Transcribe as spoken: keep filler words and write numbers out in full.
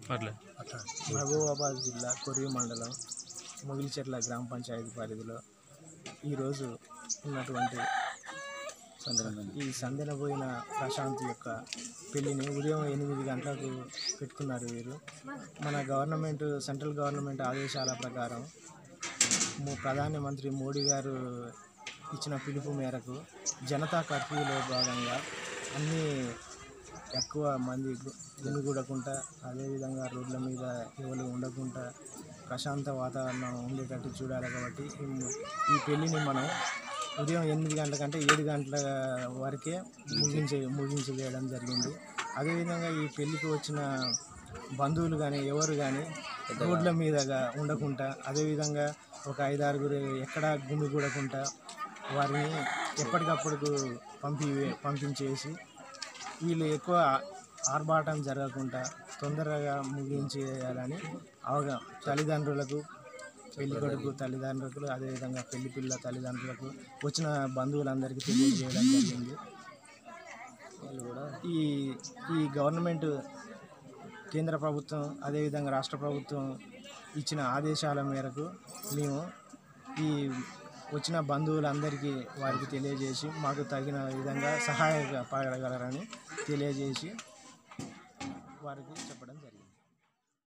మహబూబాబాద్ జిల్లా కొర్వి మండలం ముగిలిచెర్ల గ్రామ పంచాయతీ పరిధిలో ఈరోజు ఉన్నటువంటి ఈ సందెనబోయిన ప్రశాంత్ యొక్క పెళ్లిని ఉదయం ఎనిమిది గంటలకు పెట్టుకున్నారు. వీరు మన గవర్నమెంట్ సెంట్రల్ గవర్నమెంట్ ఆదేశాల ప్రకారం ప్రధానమంత్రి మోడీ గారు ఇచ్చిన పిలుపు మేరకు జనతా కర్ఫ్యూలో భాగంగా అన్ని ఎక్కువ మంది గుమిగూడకుండా, అదేవిధంగా రోడ్ల మీద ఎవరు ఉండకుండా ప్రశాంత వాతావరణం ఉండేటట్టు చూడాలి. కాబట్టి ఈ పెళ్ళిని మనం ఉదయం ఎనిమిది గంటల కంటే ఏడు గంటల వరకే ముగించే ముగించి వేయడం జరిగింది. అదేవిధంగా ఈ పెళ్ళికి వచ్చిన బంధువులు కానీ ఎవరు కానీ రోడ్ల మీదగా ఉండకుండా, అదేవిధంగా ఒక ఐదారుగురు ఎక్కడ గుమిగూడకుండా వారిని ఎప్పటికప్పుడు పంపి పంపించేసి వీళ్ళు ఎక్కువ ఆర్భాటం జరగకుండా తొందరగా ముగించేయాలని అవగా తల్లిదండ్రులకు, పెళ్లి కొడుకు తల్లిదండ్రులకు, అదేవిధంగా పెళ్లి పిల్ల తల్లిదండ్రులకు, వచ్చిన బంధువులందరికీ తెలియజేయడం జరిగింది. ఈ ఈ గవర్నమెంట్ కేంద్ర ప్రభుత్వం అదేవిధంగా రాష్ట్ర ప్రభుత్వం ఇచ్చిన ఆదేశాల మేరకు మేము ఈ వచ్చిన బంధువులందరికీ వారికి తెలియజేసి మాకు తగిన విధంగా సహాయపడగలరని తెలియజేసి వారికి చెప్పడం.